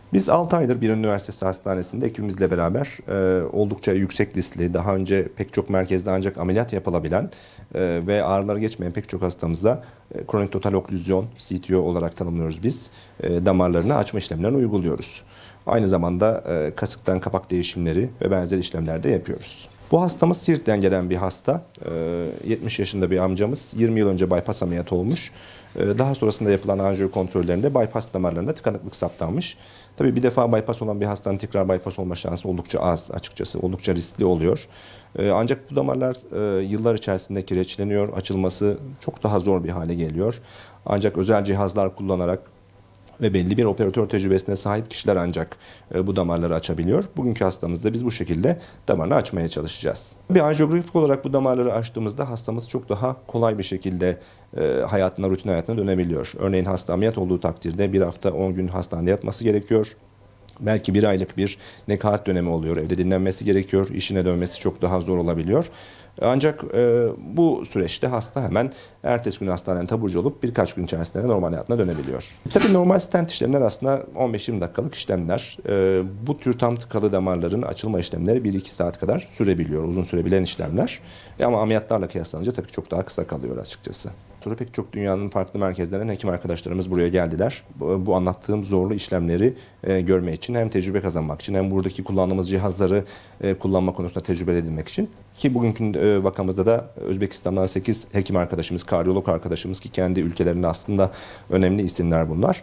Biz 6 aydır bir üniversitesi hastanesinde ekibimizle beraber oldukça yüksek riskli, daha önce pek çok merkezde ancak ameliyat yapılabilen ve ağrıları geçmeyen pek çok hastamıza kronik total oklüzyon, CTO olarak tanımlıyoruz biz, damarlarını açma işlemlerini uyguluyoruz. Aynı zamanda kasıktan kapak değişimleri ve benzeri işlemler de yapıyoruz. Bu hastamız Siirt'ten gelen bir hasta. 70 yaşında bir amcamız. 20 yıl önce bypass ameliyatı olmuş. Daha sonrasında yapılan anjiyo kontrollerinde bypass damarlarında tıkanıklık saptanmış. Tabii bir defa bypass olan bir hastanın tekrar bypass olma şansı oldukça az açıkçası. Oldukça riskli oluyor. Ancak bu damarlar yıllar içerisinde kireçleniyor. Açılması çok daha zor bir hale geliyor. Ancak özel cihazlar kullanarak ve belli bir operatör tecrübesine sahip kişiler ancak bu damarları açabiliyor. Bugünkü hastamızda biz bu şekilde damarını açmaya çalışacağız. Bir anjiyografik olarak bu damarları açtığımızda hastamız çok daha kolay bir şekilde rutin hayatına dönebiliyor. Örneğin hasta ameliyat olduğu takdirde bir hafta 10 gün hastanede yatması gerekiyor. Belki bir aylık bir nekaat dönemi oluyor. Evde dinlenmesi gerekiyor. İşine dönmesi çok daha zor olabiliyor. Ancak bu süreçte hasta hemen ertesi gün hastaneden taburcu olup birkaç gün içerisinde normal hayatına dönebiliyor. Tabii normal stent işlemler aslında 15-20 dakikalık işlemler. Bu tür tam tıkalı damarların açılma işlemleri 1-2 saat kadar sürebiliyor. Uzun sürebilen işlemler. Ama ameliyatlarla kıyaslanınca tabii çok daha kısa kalıyor açıkçası. Sonra pek çok dünyanın farklı merkezlerinden hekim arkadaşlarımız buraya geldiler. Bu anlattığım zorlu işlemleri görmek için hem tecrübe kazanmak için hem buradaki kullandığımız cihazları kullanma konusunda tecrübe edinmek için. Ki bugünkü vakamızda da Özbekistan'dan 8 hekim arkadaşımız, kardiyolog arkadaşımız ki kendi ülkelerinde aslında önemli isimler bunlar.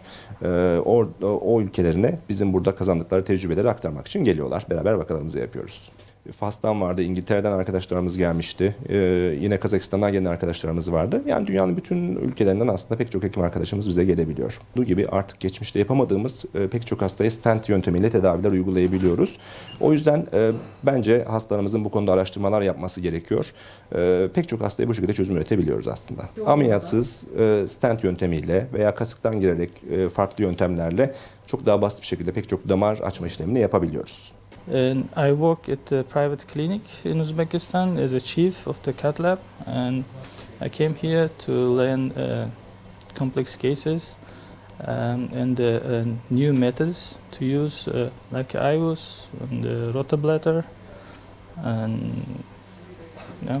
O ülkelerine bizim burada kazandıkları tecrübeleri aktarmak için geliyorlar. Beraber vakalarımızı yapıyoruz. Fas'tan vardı, İngiltere'den arkadaşlarımız gelmişti. Yine Kazakistan'dan gelen arkadaşlarımız vardı. Yani dünyanın bütün ülkelerinden aslında pek çok hekim arkadaşımız bize gelebiliyor. Bu gibi artık geçmişte yapamadığımız pek çok hastaya stent yöntemiyle tedaviler uygulayabiliyoruz. O yüzden bence hastalarımızın bu konuda araştırmalar yapması gerekiyor. Pek çok hastaya bu şekilde çözüm üretebiliyoruz aslında. Ameliyatsız stent yöntemiyle veya kasıktan girerek farklı yöntemlerle çok daha basit bir şekilde pek çok damar açma işlemini yapabiliyoruz. And I work at a private clinic in Uzbekistan as a chief of the cath lab, and I came here to learn complex cases and new methods to use, like IVUS and rotablator, and yeah.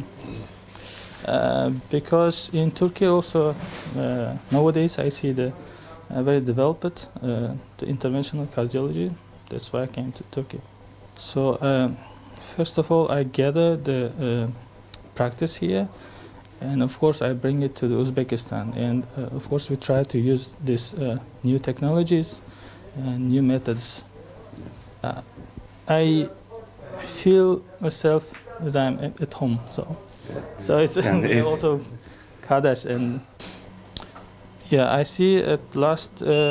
Because in Turkey also nowadays I see the very developed the interventional cardiology. That's why I came to Turkey. So first of all, I gather the practice here, and of course I bring it to the Uzbekistan, and of course we try to use these new technologies and new methods. I feel myself as I'm at home, so it's also Kadesh, and yeah, I see at last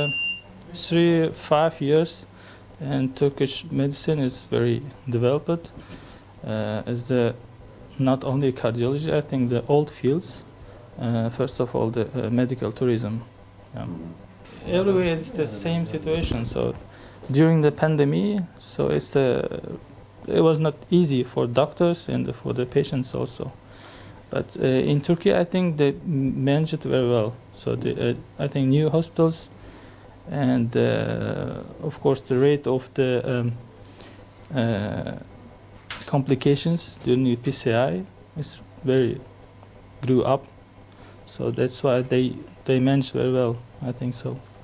3-5 years. And Turkish medicine is very developed as the not only cardiology, I think the old fields. First of all, the medical tourism. Everywhere it's the same situation. So during the pandemic, so it was not easy for doctors and for the patients also. But in Turkey, I think they managed it very well. So I think new hospitals. And of course, the rate of the complications during PCI is grew up. So that's why they managed very well. I think so.